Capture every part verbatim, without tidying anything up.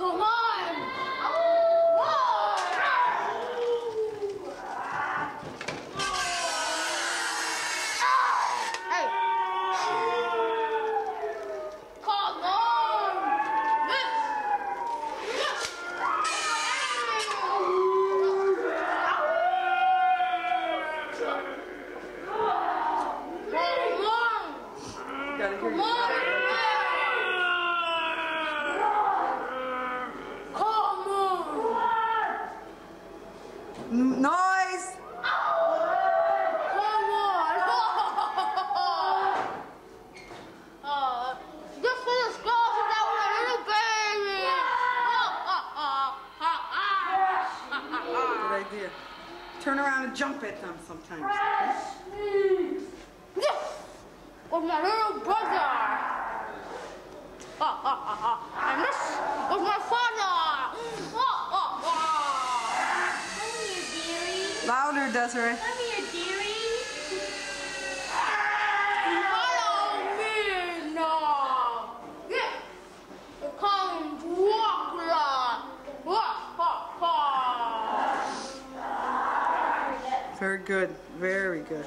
Come on! Hey! Come on! This! This! Gotta hear Come you. on! Noise! Come on! uh, just for the skulls of that one little baby! Good idea. Turn around and jump at them sometimes. This was my little brother! And this was my father! Louder, Desiree. Come here, dearie. Follow me now. Yeah. Come walk la. Very good. Very good.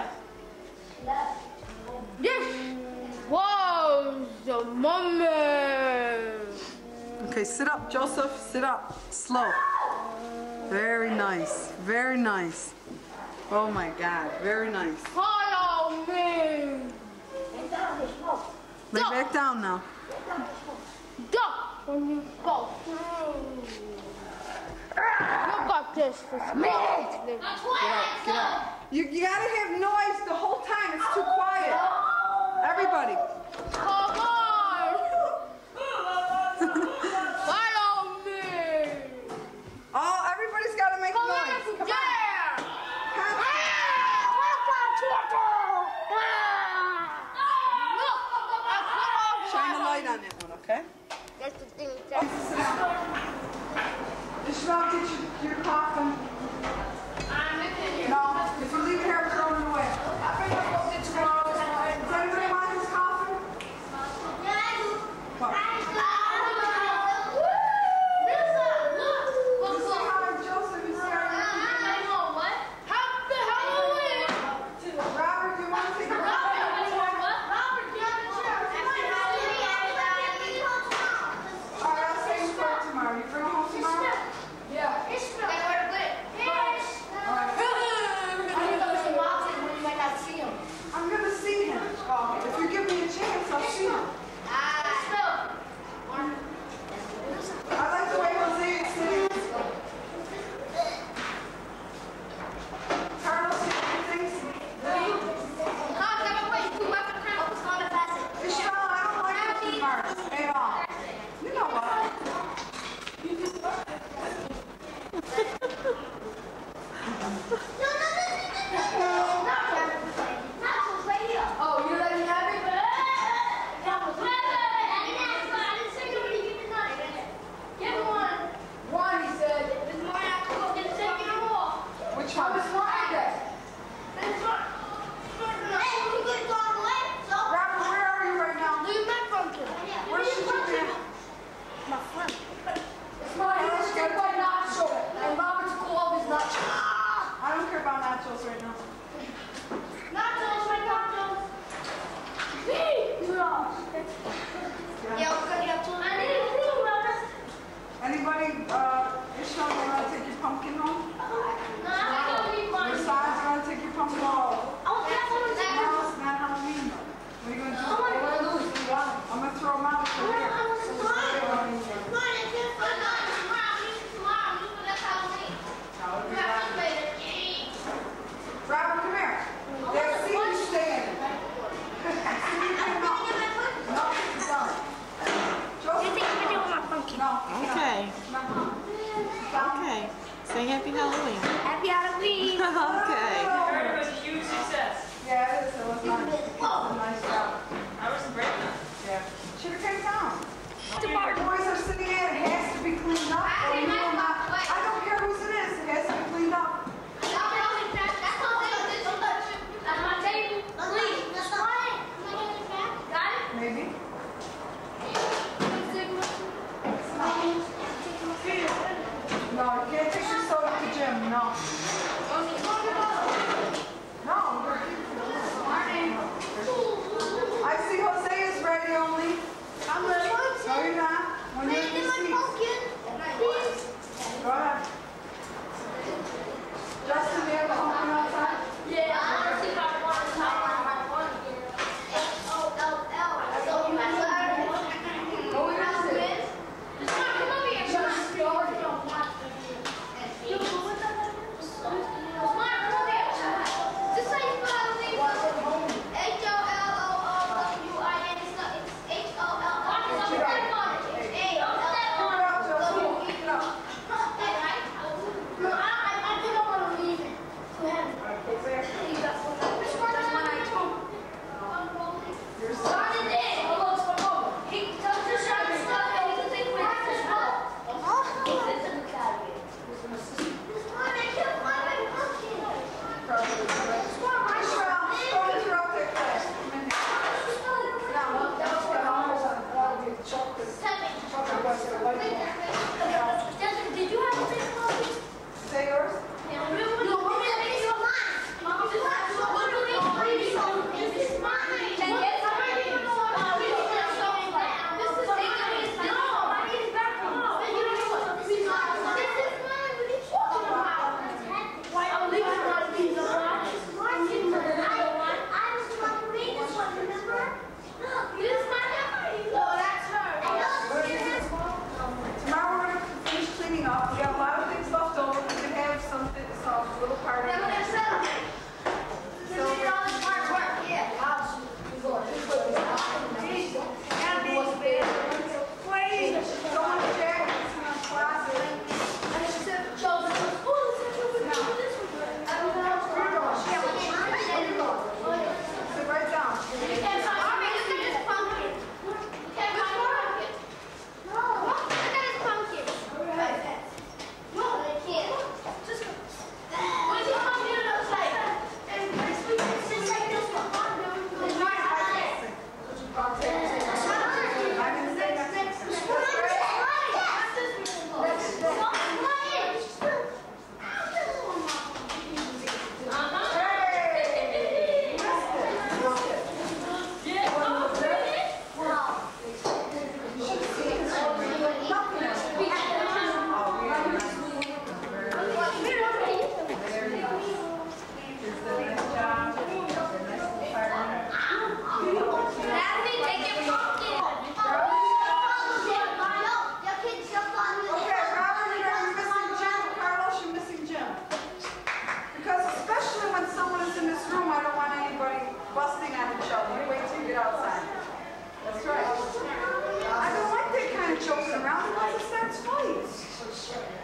This was the moment. Okay, sit up, Joseph. Sit up. Slow. Very nice. Very nice. Oh my God. Very nice. Follow me. Lay back down now. Duck when you go through. You got this. This me. Get out. Get out. You, you gotta have noise the whole time. It's too quiet. Everybody. Come on. Follow me. Oh, everybody's gotta make Come noise. on, Come yeah. on. Shine the light on that one, okay? That's the thing. Sit down. Ishmael, get your, your coffin. No, if you leave it here, throw it away. Does anybody want his coffin? What? I'm gonna see him. If you give me a chance, I'll see him. I like the way Jose is sitting. Carlos, you think? Ishmael, I don't like those marks at all. You know what? Oh, you're letting me have it? Give one. One, he said. This is mine after go get taken off. Which one? This one. This one. Hey, we could go on the way. So. Robert, where are you right now? Leave my pumpkin. Where should you be? My friend. It's my English good boy nacho. And Robert's cool of his nacho. I don't care about nachos right now. Nachos, my nachos. Yeah, we're gonna have to. I need a room, Robert. Anybody, uh, Ishmael, you want to take your pumpkin home? No, I'm gonna leave mine. Your sons, you want to take your pumpkin home? Oh, that's what I'm saying. No, it's not Halloween though. What are you going to do? I wanna go. I'm going to throw them out. I want to slide. Come on, it's just fun. Tomorrow, we need tomorrow. We need that's Halloween. We have to play the game. Robert, come here. Let's see you stand. No, it's done. Joseph, no. Okay. Okay. Say happy Halloween. Happy Halloween. Okay. It was a huge success. Yeah, it is. It was nice. It was a nice job. I was great now. Yeah. Should have came down. The boys are sitting in. It has to be cleaned up. Or you will not. I don't care whose it is. It has to be cleaned up. Maybe. Shut it